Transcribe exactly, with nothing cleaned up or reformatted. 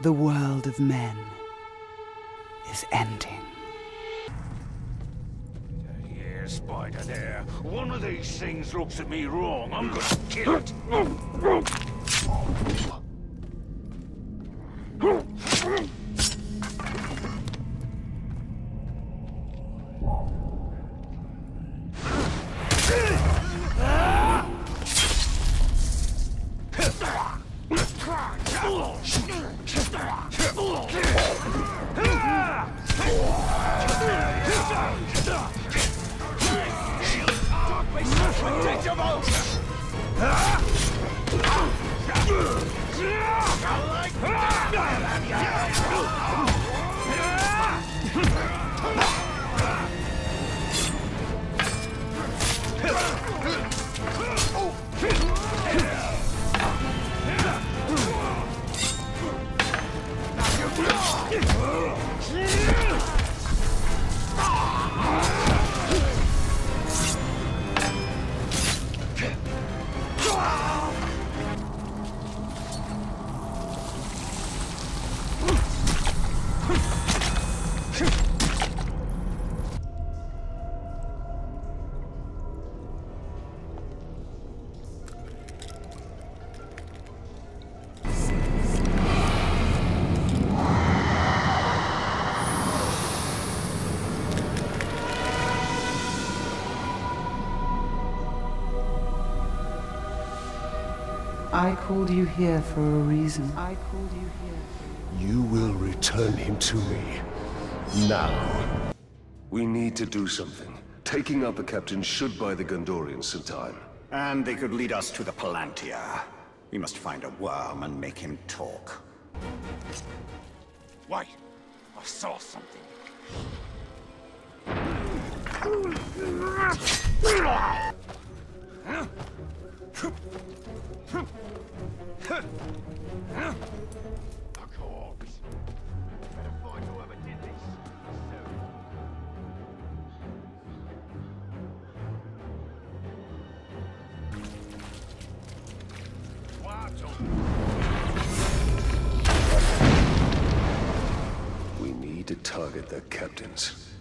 The world of men is ending. Yeah, spider there. One of these things looks at me wrong. I'm gonna kill it. I called you here for a reason. I called you here. You will return him to me. Now. We need to do something. Taking out the captain should buy the Gondorians some time. And they could lead us to the Palantir. We must find a worm and make him talk. Wait, I saw something. We need to target their captains.